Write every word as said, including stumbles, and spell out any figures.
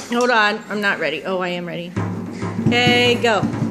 Hold on, I'm not ready. Oh, I am ready. Okay, go.